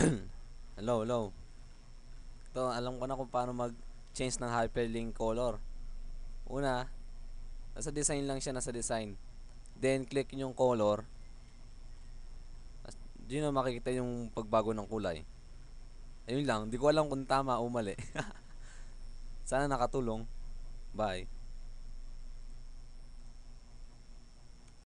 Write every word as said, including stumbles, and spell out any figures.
Hello, hello. Ito, alam ko na kung paano mag-change ng hyperlink color. Una, nasa design lang siya, nasa design. Then, click yung color. Diyan na makikita yung pagbago ng kulay. Ayun lang, hindi ko alam kung tama o mali. Sana nakatulong. Bye.